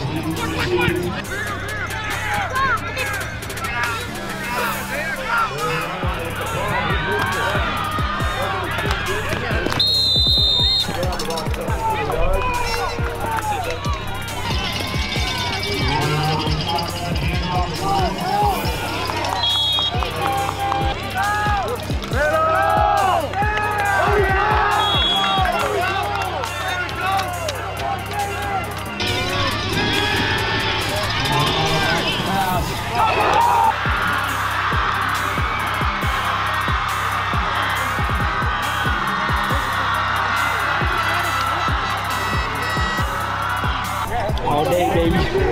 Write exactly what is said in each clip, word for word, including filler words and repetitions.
All day, baby.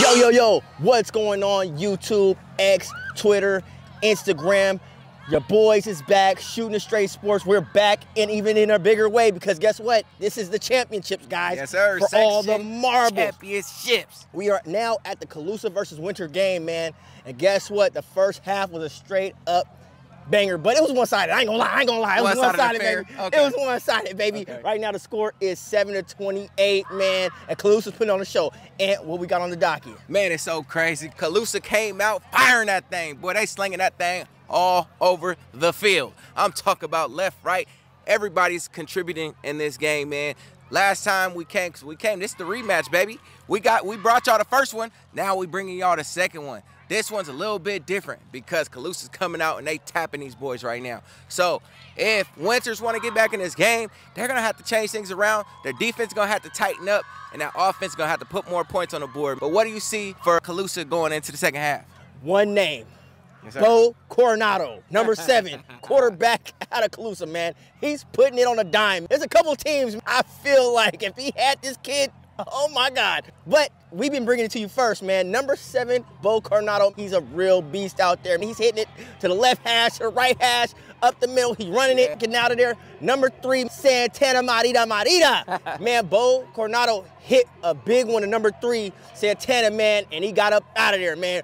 Yo, yo, yo, what's going on YouTube, X, Twitter, Instagram? Your boys is back, shooting the straight sports. We're back, and even in a bigger way, because guess what? This is the championships, guys. Yes, sir. For Section all the marbles. Championships. We are now at the Colusa versus Winter game, man. And guess what? The first half was a straight up banger, but it was one-sided. I ain't gonna lie, I ain't gonna lie. It was one-sided, baby. Okay. It was one-sided, baby. Okay. Right now the score is seven to twenty-eight, man. And Colusa's putting on the show. And what we got on the docket? Man, it's so crazy. Colusa came out firing that thing. Boy, they slinging that thing all over the field. I'm talking about left, right. Everybody's contributing in this game, man. Last time we came, cause we came, this is the rematch, baby. We got, we brought y'all the first one. Now we bringing y'all the second one. This one's a little bit different because Colusa's coming out and they tapping these boys right now. So if Winters want to get back in this game, they're gonna have to change things around. Their defense gonna have to tighten up, and that offense gonna have to put more points on the board. But what do you see for Colusa going into the second half? One name. Yes, sir. Bo Coronado, number seven, quarterback out of Colusa, man. He's putting it on a dime. There's a couple teams I feel like if he had this kid, oh my God. But we've been bringing it to you first, man. Number seven, Bo Coronado, he's a real beast out there. He's hitting it to the left hash, to the right hash, up the middle. He's running it, getting out of there. Number three, Santana Marita Marita. Man, Bo Coronado hit a big one to number three, Santana, man, and he got up out of there, man.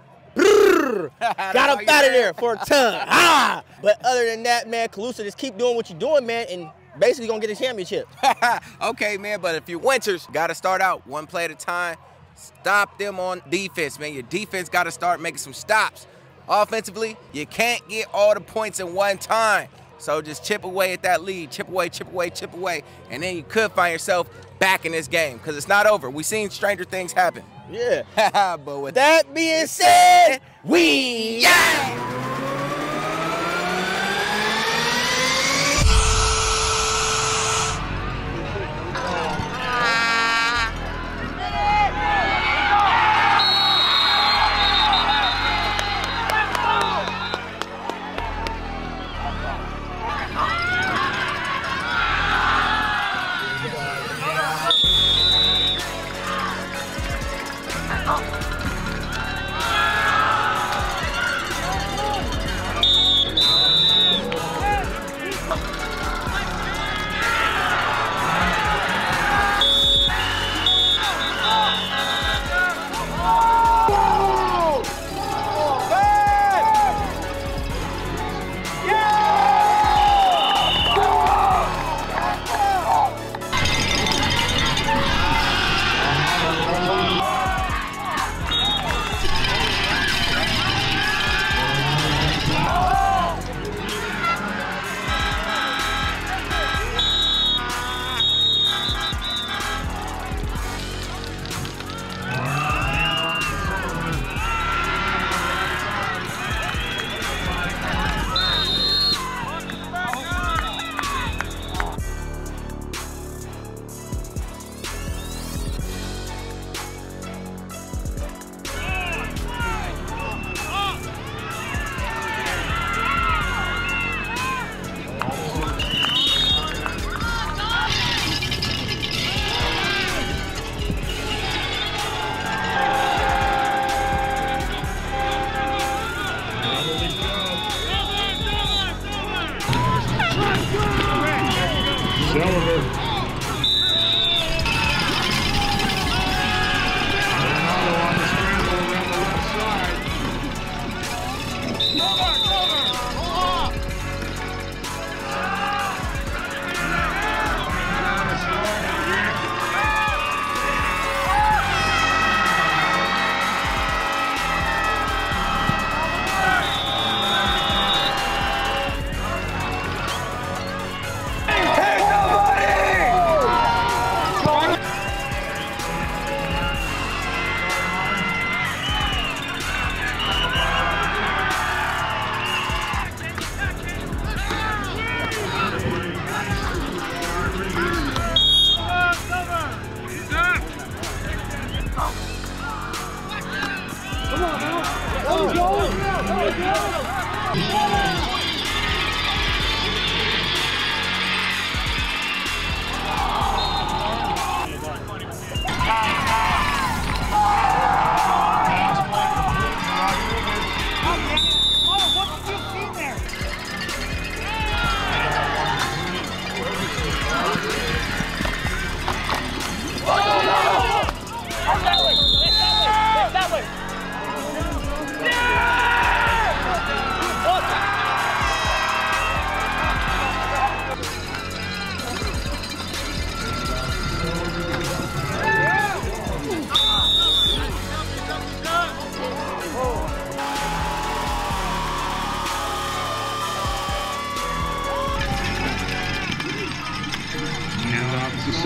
Got up out of there for a ton. Ah! But other than that, man, Colusa, just keep doing what you're doing, man, and basically gonna get a championship. Okay, man, but if you're Winters, gotta start out one play at a time. Stop them on defense, man. Your defense gotta start making some stops. Offensively, you can't get all the points in one time. So just chip away at that lead, chip away, chip away, chip away, and then you could find yourself back in this game, because it's not over. We've seen stranger things happen. Yeah. But with That being said, we yeah!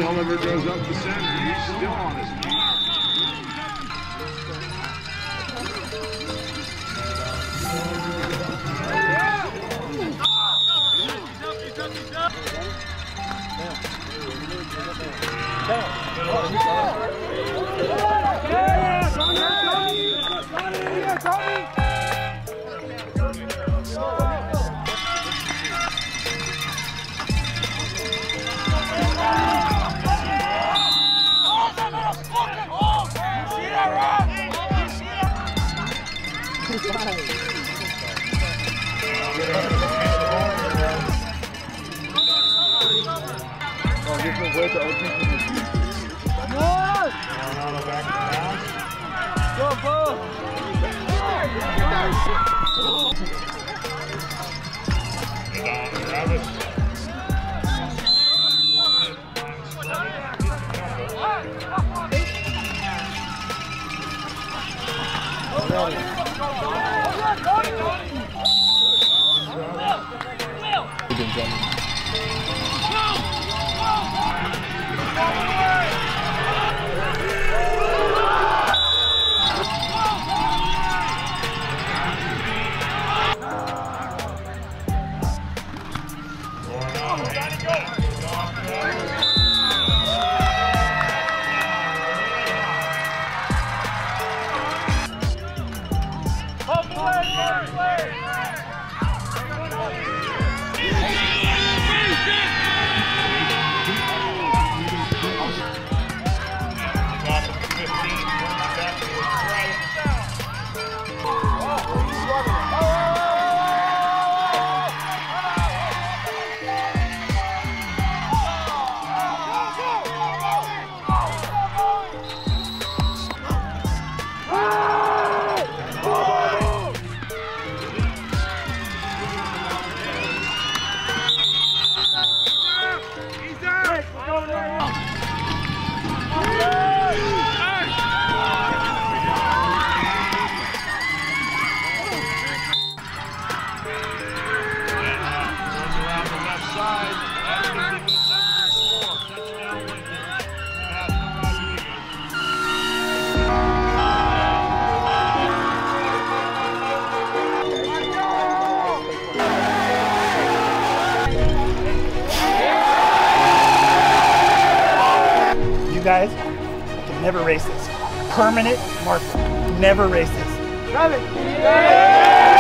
Oliver goes up the center. He's still on his feet. Guys, I can never race this. Permanent marker. Never race this. Drive it! Yeah!